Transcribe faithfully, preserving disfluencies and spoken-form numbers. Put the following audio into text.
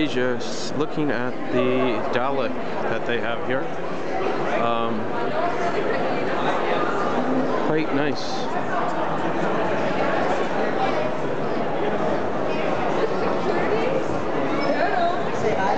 just looking at the Dalek that they have here. Um, quite nice. Say hi.